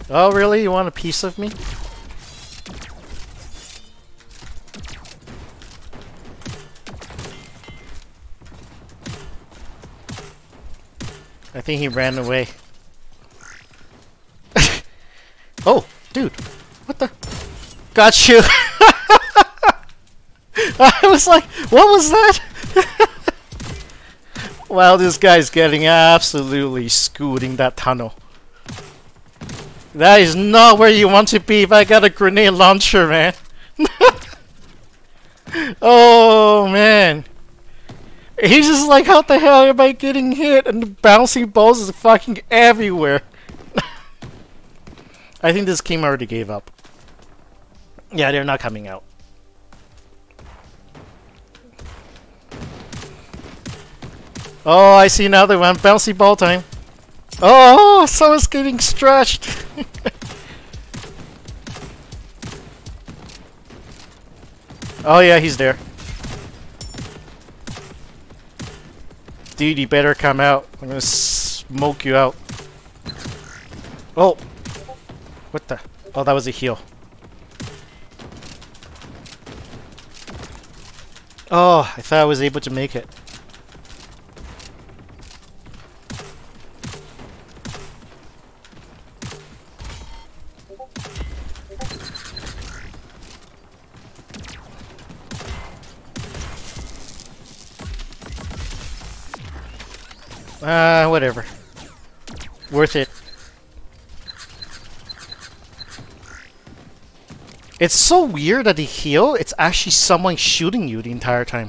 Oh, really? You want a piece of me? I think he ran away. Oh, dude. What the? Got you! I was like, what was that? Wow, this guy's getting absolutely scooting that tunnel. That is not where you want to be if I got a grenade launcher, man. Oh, man. He's just like, how the hell am I getting hit? And the bouncing balls is fucking everywhere. I think this team already gave up. Yeah, they're not coming out. Oh, I see another one. Bouncy ball time. Oh, someone's getting stretched. Oh yeah, he's there. Dude, you better come out. I'm gonna smoke you out. Oh! What the? Oh, that was a heal. Oh, I thought I was able to make it. Whatever. Worth it. It's so weird that the heal, it's actually someone shooting you the entire time.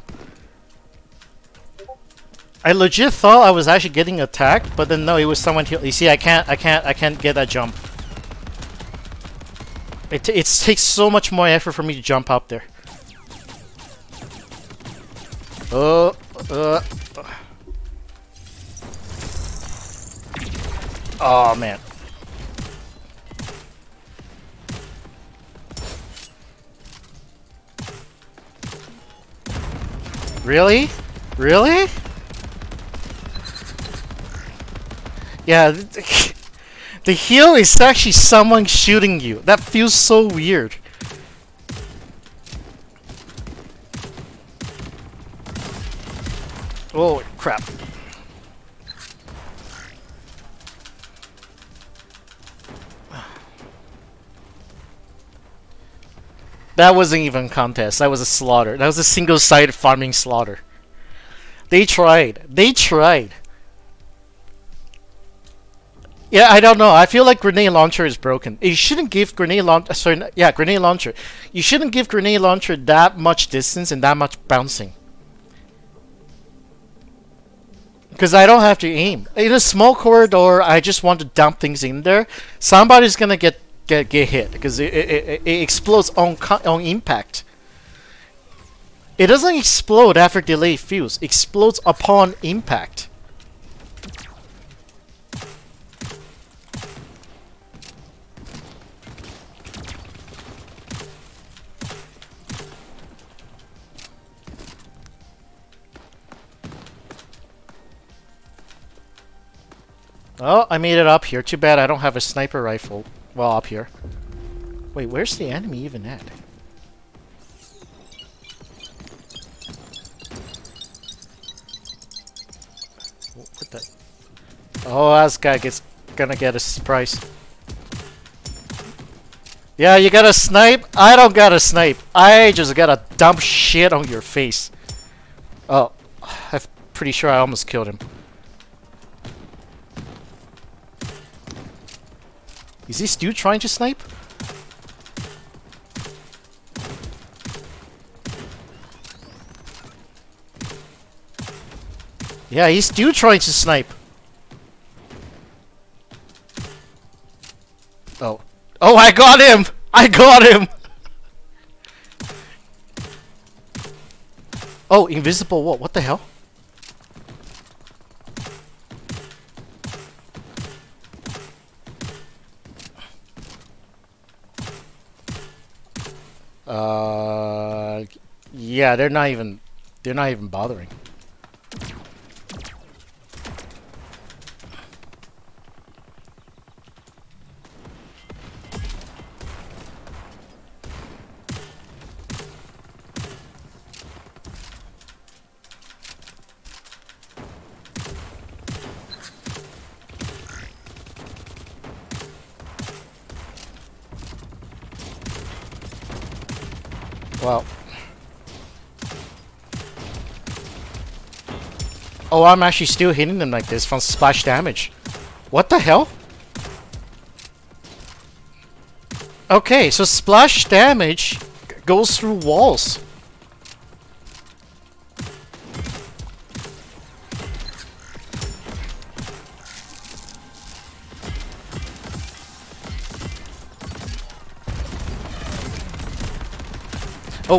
I legit thought I was actually getting attacked, but then no, it was someone heal. You see, I can't get that jump. It takes so much more effort for me to jump up there. Oh man. Really? Really? Yeah, the heal is actually someone shooting you. That feels so weird. Oh crap. That wasn't even a contest. That was a slaughter. That was a single-sided farming slaughter. They tried. They tried. Yeah, I don't know. I feel like grenade launcher is broken. You shouldn't give grenade launcher. Sorry, yeah, grenade launcher. You shouldn't give grenade launcher that much distance and that much bouncing. Because I don't have to aim. In a small corridor, I just want to dump things in there. Somebody's gonna get hit because it explodes on impact. It doesn't explode after delayed fuse. It explodes upon impact. Oh, I made it up here. Too bad I don't have a sniper rifle. Well, up here. Wait, where's the enemy even at? What the? Oh, this guy gonna get a surprise. Yeah, you got a snipe? I don't got a snipe. I just gotta dump shit on your face. Oh, I'm pretty sure I almost killed him. Is he still trying to snipe? Yeah, he's still trying to snipe. Oh. Oh, I got him! I got him! Oh, invisible wall. What the hell? Yeah, they're not even bothering. Wow. Oh, I'm actually still hitting them like this from splash damage. What the hell? Okay, so splash damage goes through walls. Oh.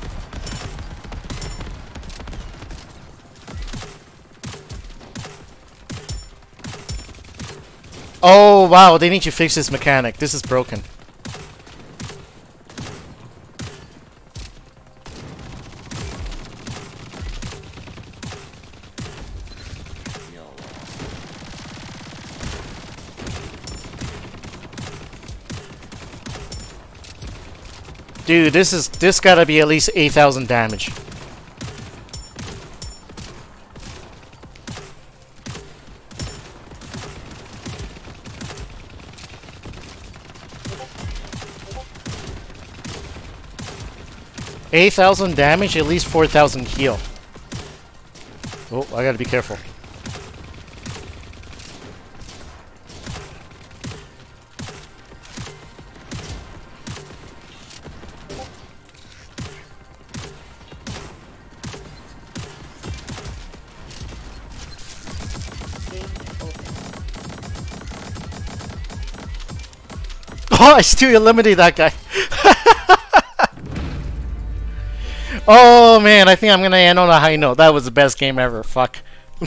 Oh, wow, they need to fix this mechanic. This is broken. Dude, this gotta be at least 8,000 damage. $8,000 damage, at least 4,000 heal. Oh, I gotta be careful. Oh, I still eliminated that guy. Oh man, I think I'm gonna end on a high note. That was the best game ever. Fuck.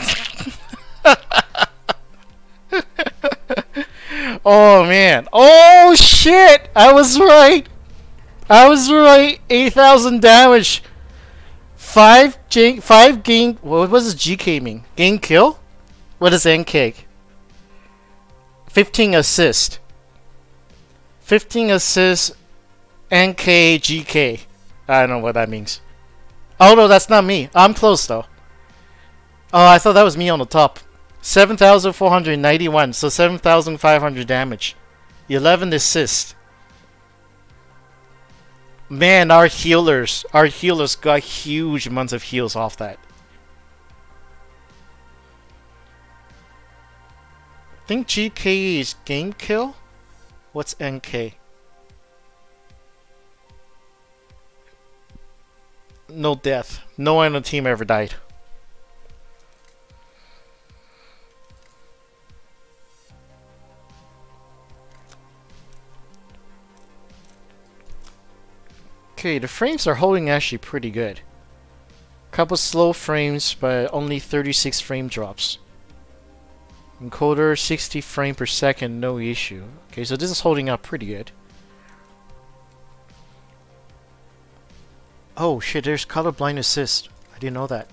Oh man. Oh shit! I was right. I was right. 8,000 damage. 5 gain. What was GK mean? Gain kill? What is NK? 15 assist. 15 assists, NK, GK. I don't know what that means. Oh no, that's not me. I'm close though. Oh, I thought that was me on the top. 7,491, so 7,500 damage. 11 assists. Man, our healers got huge amounts of heals off that. I think GK is game kill? What's NK? No death. No one on the team ever died. Okay, the frames are holding actually pretty good. Couple slow frames, but only 36 frame drops. Encoder 60 frame per second, no issue. Okay, so this is holding up pretty good. Oh shit, there's colorblind assist. I didn't know that.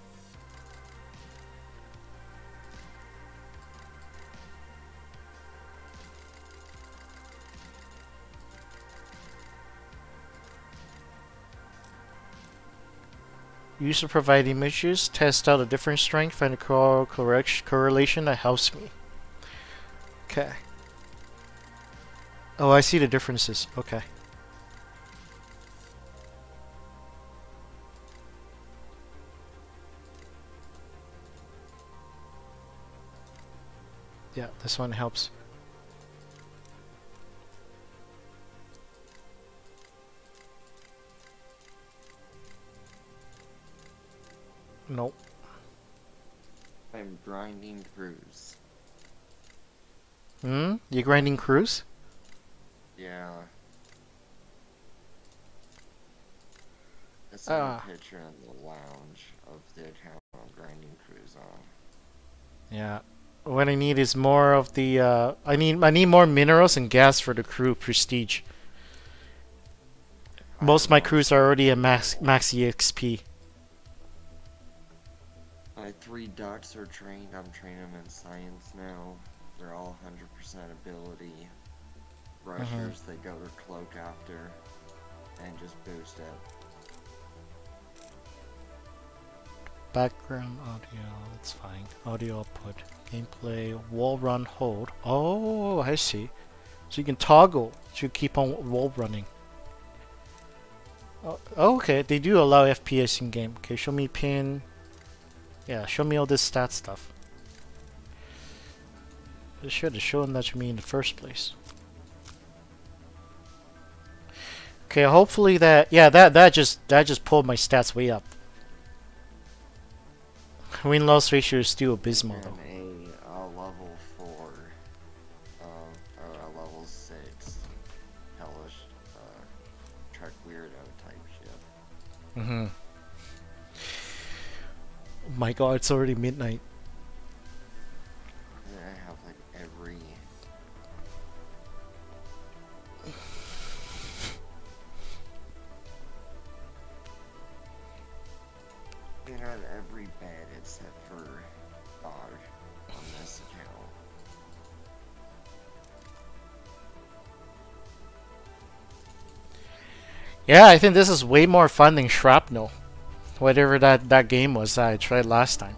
User provide images, test out a different strength, find a correlation that helps me. Okay. Oh, I see the differences. Okay. Yeah, this one helps. Nope. I'm grinding crews. Hmm? You grinding crews? Yeah. I saw a picture in the lounge of the account I'm grinding crews on. Yeah. What I need is more of the I need more minerals and gas for the crew prestige. Most of my crews are already at max EXP. My 3 ducks are trained. I'm training them in science now. They're all 100% ability. Rushers, they go to cloak after and just boost it. Background audio, that's fine. Audio output, gameplay, wall run hold. Oh, I see. So you can toggle to keep on wall running. Oh, okay, they do allow FPS in game. Okay, show me pin. Yeah, show me all this stat stuff. They should have shown that to me in the first place. Okay, hopefully that, yeah, that just pulled my stats way up. Win-loss ratio is still abysmal though. And a level 4, or a level 6, hellish, Trek weirdo type shit. Mm-hmm. Oh my god, it's already midnight. I have like every... I have every bed except for Bog on this account. Yeah, I think this is way more fun than Shrapnel. Whatever that game was that I tried last time.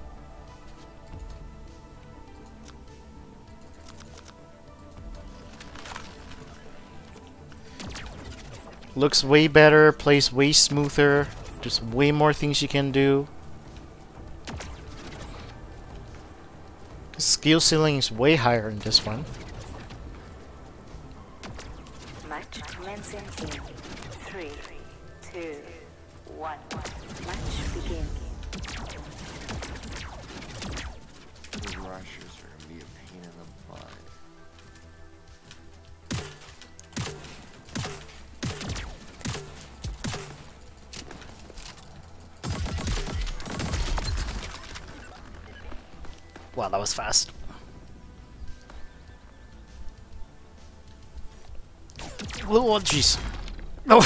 Looks way better, plays way smoother, just way more things you can do. Skill ceiling is way higher in this one. Match commencing in 3, 2, 1. Match begin. The rushers are gonna be a pain in the butt. Wow, that was fast. Oh, jeez. Oh,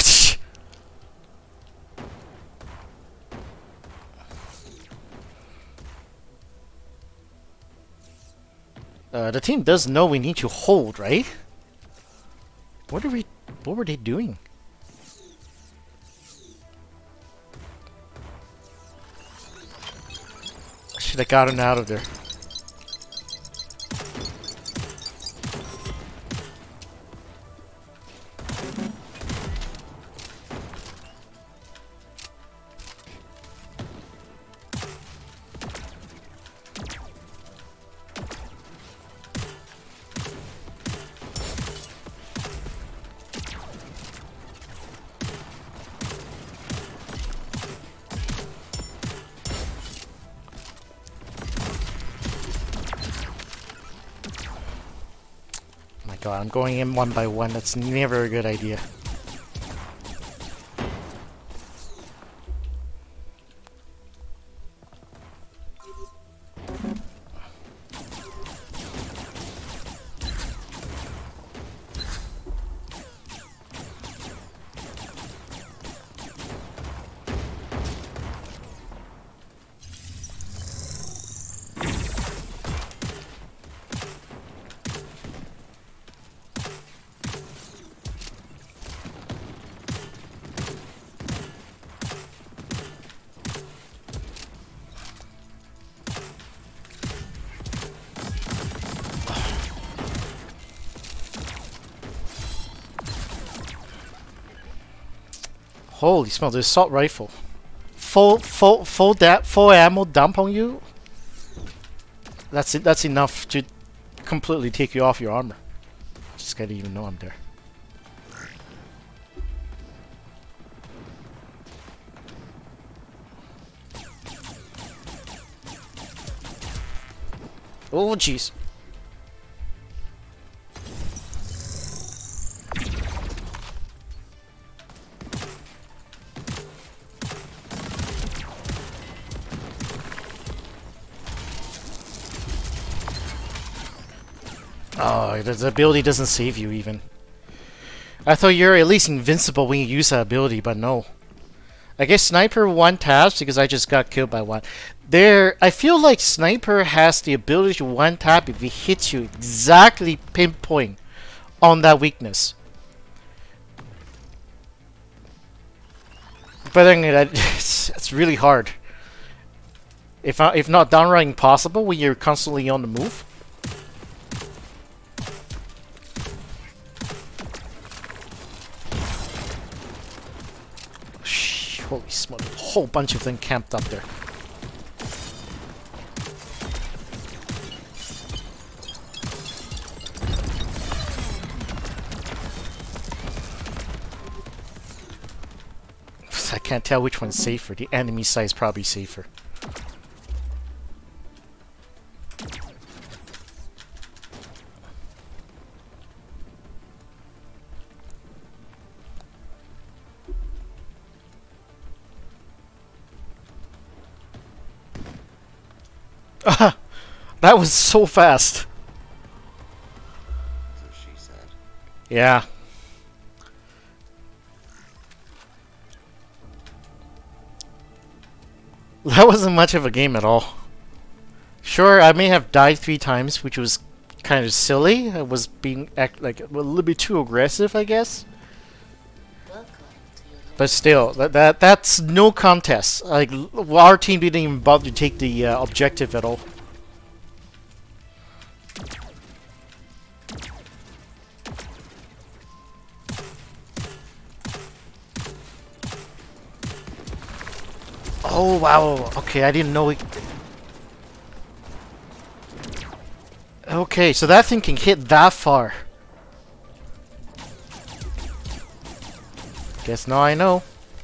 the team does know we need to hold, right? What were they doing? Should have gotten out of there. God, I'm going in one by one. That's never a good idea. Holy smell, the assault rifle. Full ammo dump on you? That's it, that's enough to completely take you off your armor. Just gotta even know I'm there. Oh jeez. Oh, the ability doesn't save you even. I thought you're at least invincible when you use that ability, but no. I guess Sniper one taps because I just got killed by one. I feel like Sniper has the ability to one tap if he hits you exactly pinpoint on that weakness. But then it's really hard. If not downright impossible when you're constantly on the move. Holy smoke, a whole bunch of them camped up there. I can't tell which one's safer. The enemy side is probably safer. That was so fast. That's what she said. Yeah. That wasn't much of a game at all. Sure, I may have died 3 times, which was kind of silly. I was being like a little bit too aggressive, I guess. But still, that's no contest. Like our team didn't even bother to take the objective at all. Oh wow! Okay, I didn't know it. Okay, so that thing can hit that far. Guess now I know.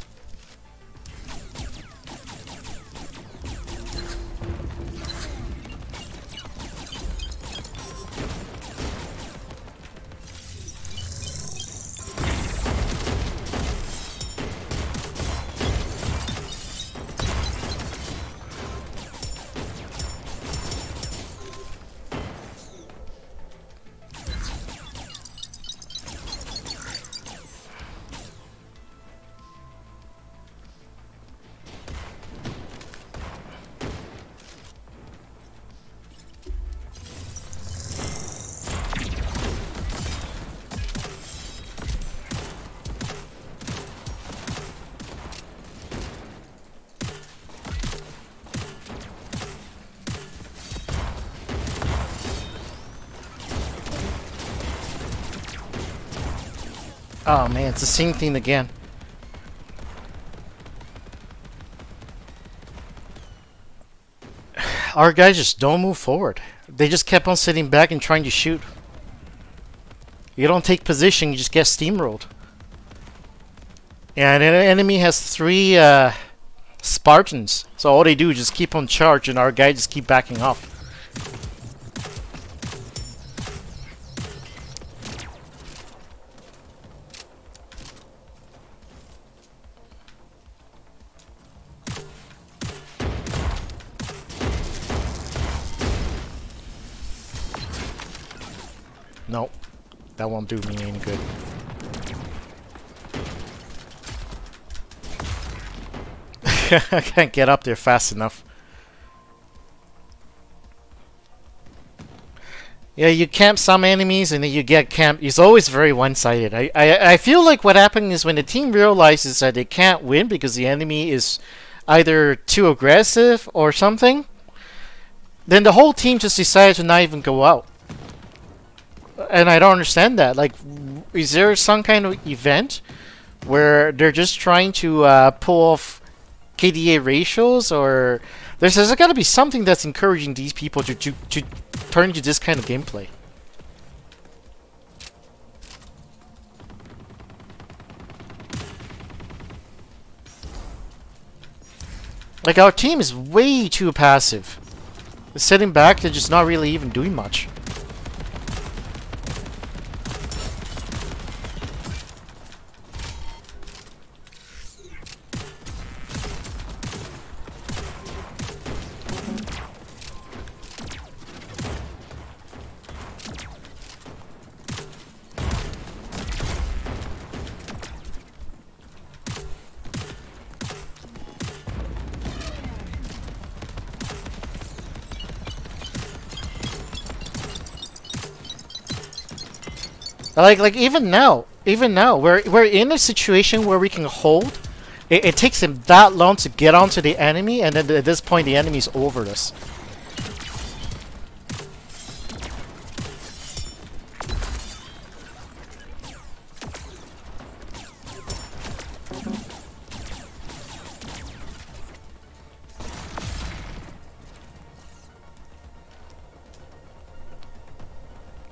Oh man, it's the same thing again. Our guys just don't move forward. They just kept on sitting back and trying to shoot. You don't take position, you just get steamrolled. And an enemy has 3 Spartans. So all they do is just keep on charge and our guys just keep backing off. Nope, that won't do me any good. I can't get up there fast enough. Yeah, you camp some enemies and then you get camped. It's always very one-sided. I feel like what happened is when the team realizes that they can't win because the enemy is either too aggressive or something, then the whole team just decided to not even go out. And I don't understand that. Like, is there some kind of event where they're just trying to pull off KDA ratios, or there's got to be something that's encouraging these people to turn to this kind of gameplay? Like, our team is way too passive. They're sitting back, they're just not really even doing much. Like even now, we're in a situation where we can hold. It takes him that long to get onto the enemy, and then at this point, the enemy's over us.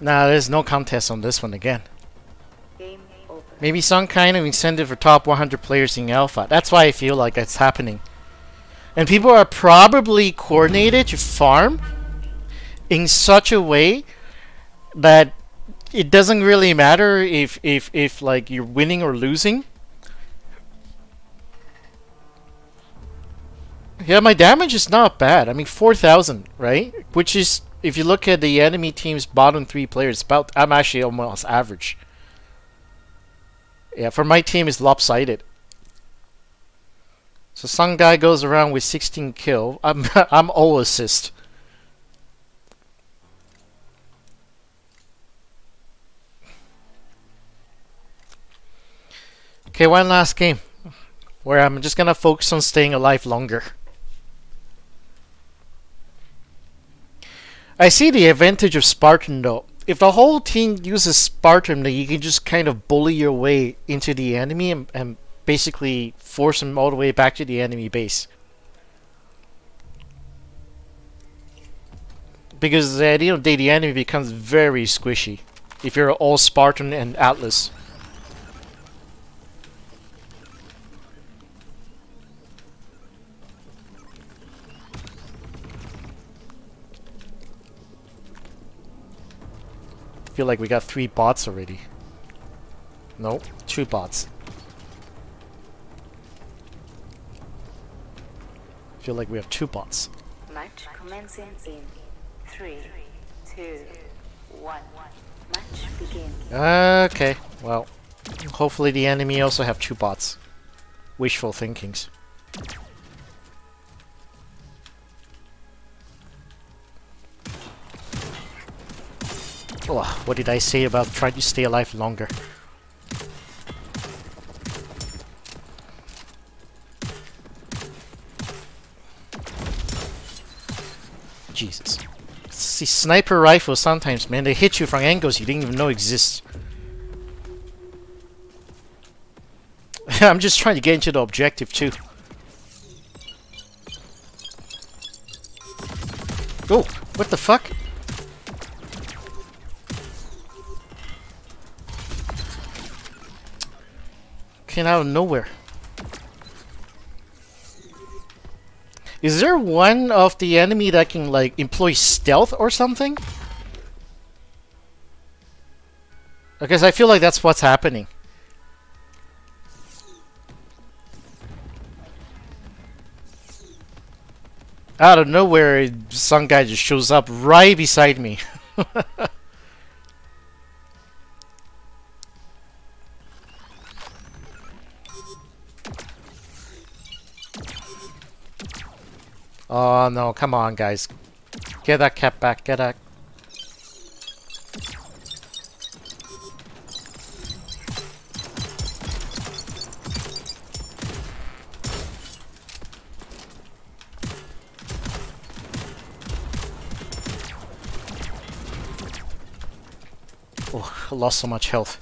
Nah, there's no contest on this one again. Game over. Maybe some kind of incentive for top 100 players in Alpha. That's why I feel like it's happening. And people are probably coordinated to farm in such a way that it doesn't really matter if like you're winning or losing. Yeah, my damage is not bad. I mean, 4,000, right? Which is, if you look at the enemy team's bottom 3 players, about I'm actually almost average. Yeah, for my team is lopsided. So some guy goes around with 16 kill. I'm all assist. Okay, one last game where I'm just gonna focus on staying alive longer. I see the advantage of Spartan though. If the whole team uses Spartan, then you can just kind of bully your way into the enemy and basically force them all the way back to the enemy base. Because at the end of the day, the enemy becomes very squishy if you're all Spartan and Atlas. I feel like we got 3 bots already. No, 2 bots. I feel like we have 2 bots. Match commencing in 3, 2, 1. Match begin. Okay, well, hopefully the enemy also have 2 bots. Wishful thinkings. Oh, what did I say about trying to stay alive longer? Jesus. See, sniper rifles sometimes, man, they hit you from angles you didn't even know exist. I'm just trying to get into the objective too. Oh, what the fuck? Came out of nowhere. Is there one of the enemy that can like employ stealth or something? Because I feel like that's what's happening. Out of nowhere, some guy just shows up right beside me. Oh no, come on guys. Get that cat back, get that. Oh, I lost so much health.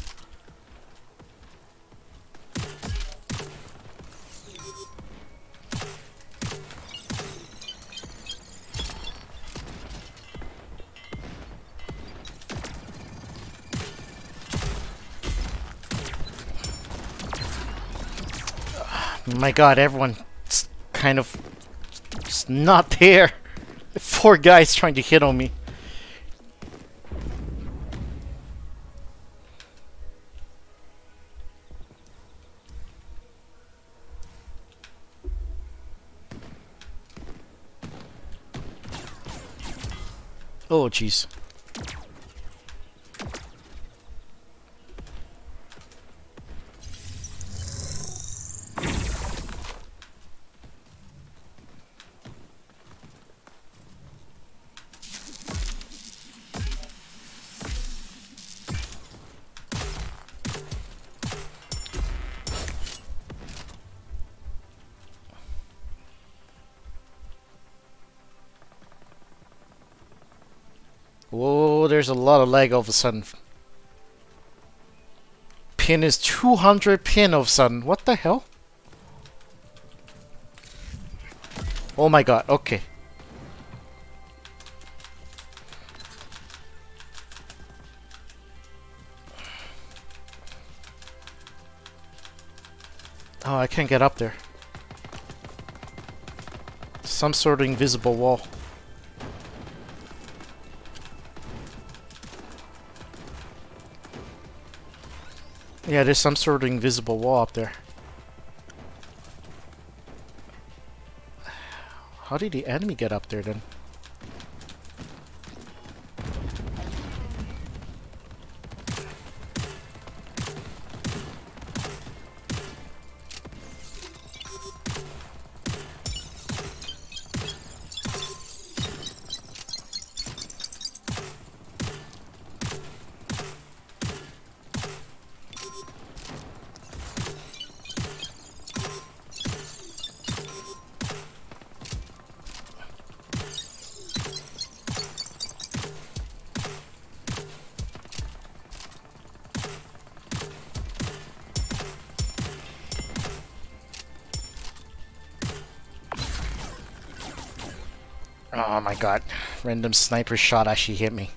My god, everyone's kind of just not there. 4 guys trying to hit on me. Oh jeez. Whoa, there's a lot of lag all of a sudden. Pin is 200 pin all of a sudden. What the hell? Oh my god, okay. Oh, I can't get up there. Some sort of invisible wall. Yeah, there's some sort of invisible wall up there. How did the enemy get up there then? Oh my god. Random sniper shot actually hit me.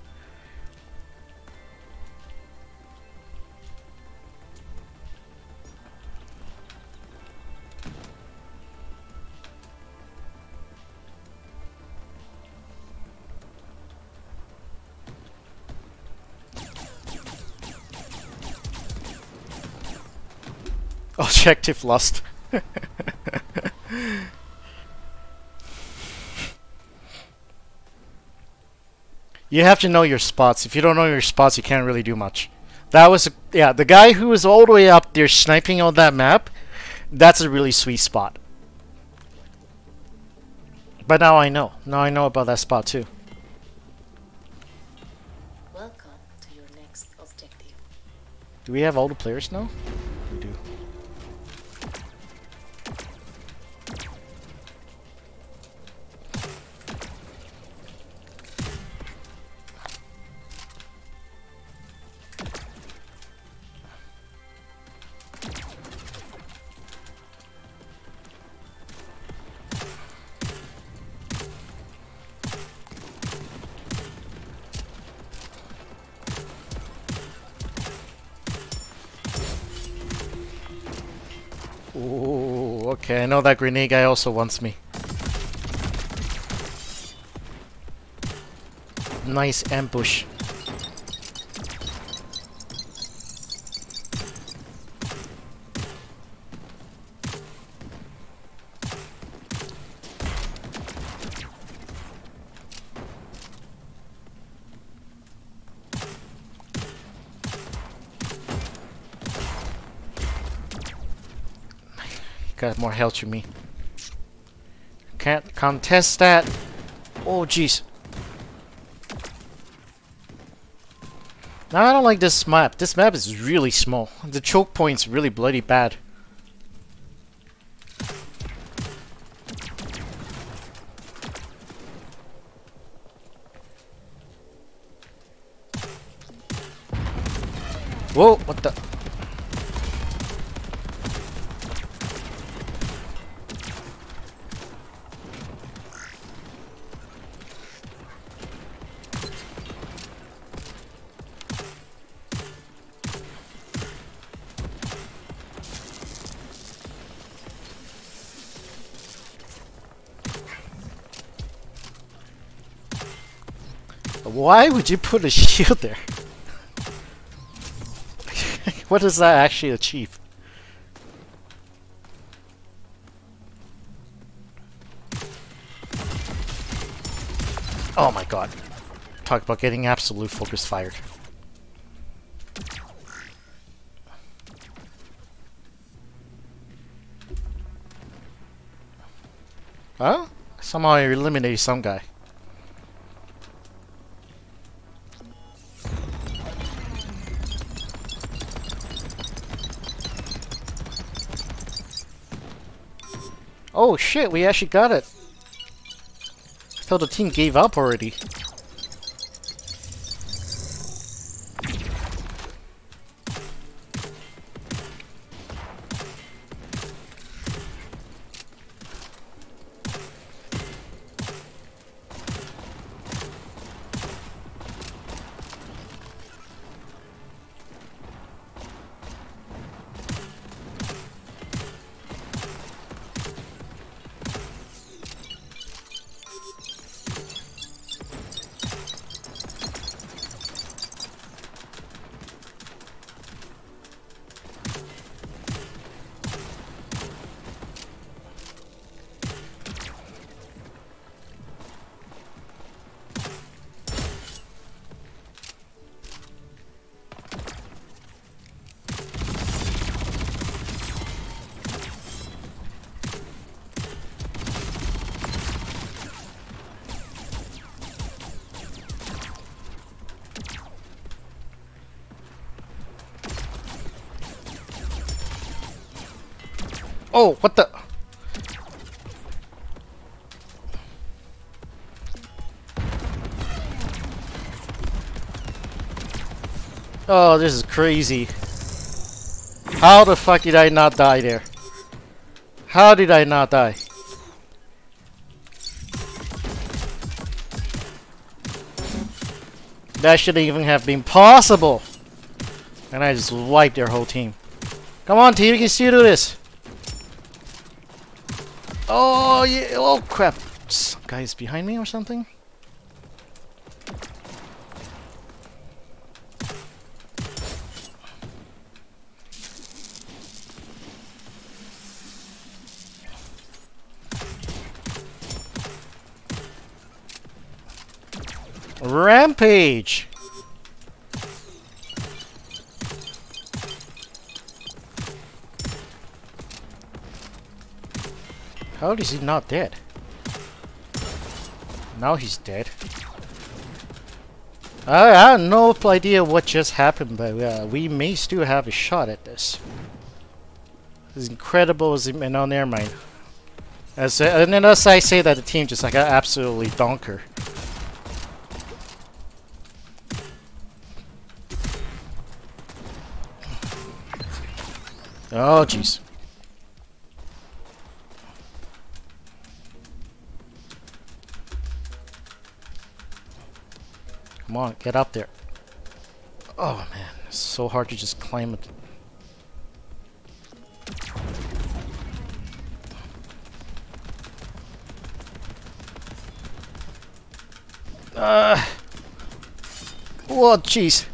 Objective lost. You have to know your spots. If you don't know your spots, you can't really do much. That was, yeah, the guy who was all the way up there sniping on that map, that's a really sweet spot. But now I know. Now I know about that spot too. Welcome to your next objective. Do we have all the players now? We do. Ooh, okay, I know that grenade guy also wants me. Nice ambush. Got more health to me. Can't contest that. Oh jeez. Now I don't like this map. This map is really small. The choke point's really bloody bad. Whoa, what the? Why would you put a shield there? What does that actually achieve? Oh my god. Talk about getting absolute focus fired. Huh? Somehow I eliminated some guy. Oh shit, we actually got it. I thought the team gave up already. Oh, what the? Oh, this is crazy. How the fuck did I not die there? How did I not die? That shouldn't even have been possible. And I just wiped their whole team. Come on, team, you can still do this. Oh, yeah. Oh, crap. Some guy's behind me or something? Rampage! How is he not dead? Now he's dead. I have no idea what just happened, but we may still have a shot at this. As incredible as it, no, never mind. And then as I say that, the team just like absolutely donker. Oh jeez. Come on, get up there. Oh man, it's so hard to just climb it. Oh jeez.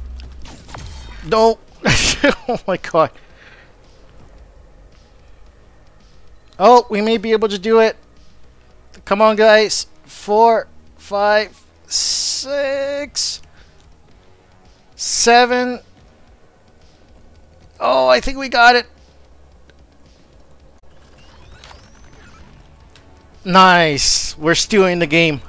No. Oh my god. Oh, we may be able to do it. Come on, guys. 4, 5, 6, 7. Oh, I think we got it. Nice. We're still in the game.